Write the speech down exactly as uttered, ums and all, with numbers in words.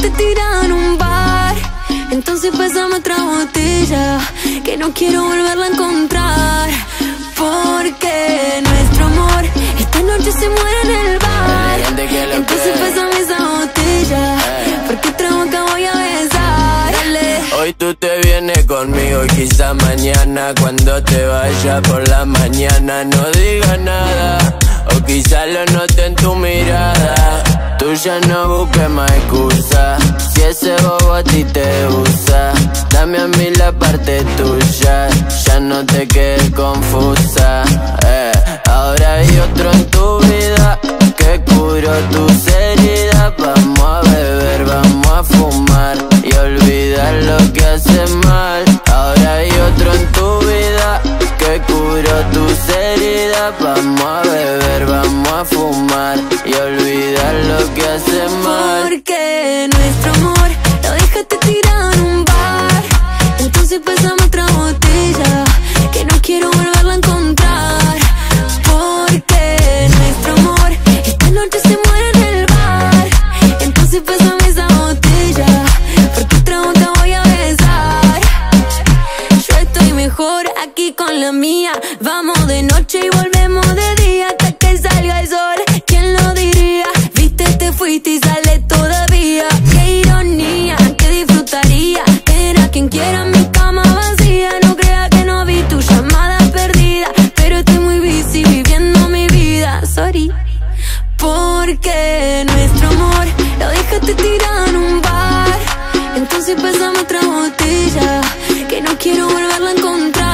dejaste tirado en un bar. Entonces pásame otra botella, que no quiero volverla a encontrar. Porque nuestro amor esta noche se muere en el bar. Entonces pásame esa botella, porque otra boca voy a besar. Dale. Hoy tú te vienes conmigo y quizá mañana cuando te vaya por la mañana no digas nada, o quizá lo note en tu mirada. Tú ya no busques más excusa, si ese bobo a ti te usa. Dame a mí la parte tuya, ya no te quedes confusa. eh. Ahora hay otro en tu vida que curó tus heridas. Vamos a beber, vamos a fumar y olvidar lo que hace mal. Ahora hay otro en tu vida que curó tus heridas. Vamos a beber, vamos a fumar y olvidar lo que hace mal. Porque nuestro amor lo dejaste tirado en un bar. Entonces pásame otra botella, que no quiero volverla a encontrar. Porque nuestro amor esta noche se muere en el bar. Entonces pásame esa botella, porque otra boca voy a besar. Yo estoy mejor aquí con la mía. Vamos de noche y volvemos de día hasta que salga el sol. ¿Quién lo diría? Viste, te fuiste y sale todavía. Qué ironía, que disfrutaría ver a quien quiera mi cama vacía. No creas que no vi tu llamada perdida, pero estoy muy busy viviendo mi vida. Sorry. Porque nuestro amor lo dejaste tirado en un bar. Entonces pásame otra botella, que no quiero volverla a encontrar.